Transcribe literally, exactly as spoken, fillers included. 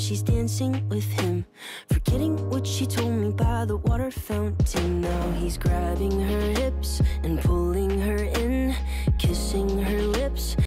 she's dancing with him, forgetting what she told me by the water fountain. Now he's grabbing her hips and pulling